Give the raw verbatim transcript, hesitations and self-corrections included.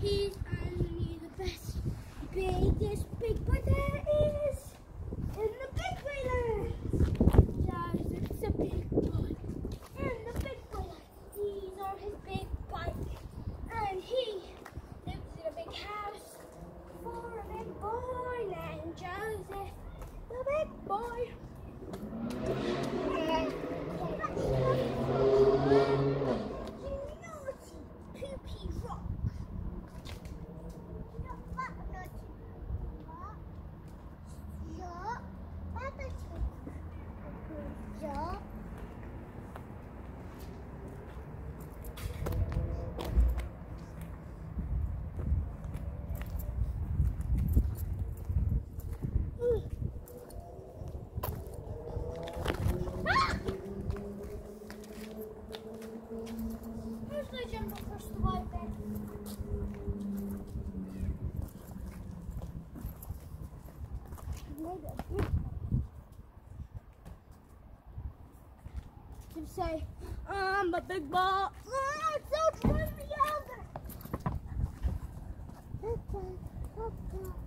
He's only the best, biggest big boy there is in the big boy land. Joseph's a big boy in the big boy land. He's on his big bike and he lives in a big house for a big boy named Joseph, the big boy. Jump across the white bed. To say, I'm a big ball. Oh, so try me over.